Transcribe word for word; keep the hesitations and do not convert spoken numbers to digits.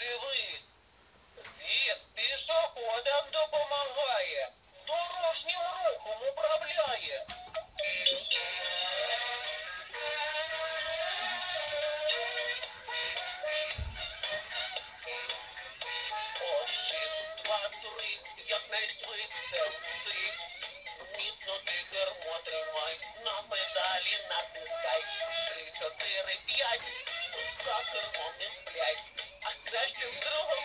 живий. Він пішоходам допомагає, дорожнім рухом управляє. Один, два, три, якнайшвидше всі. Міцно ти кермо тримай, на педалі натискай. Три, чотири, п'ять, за кермом не сплять. А краще з другого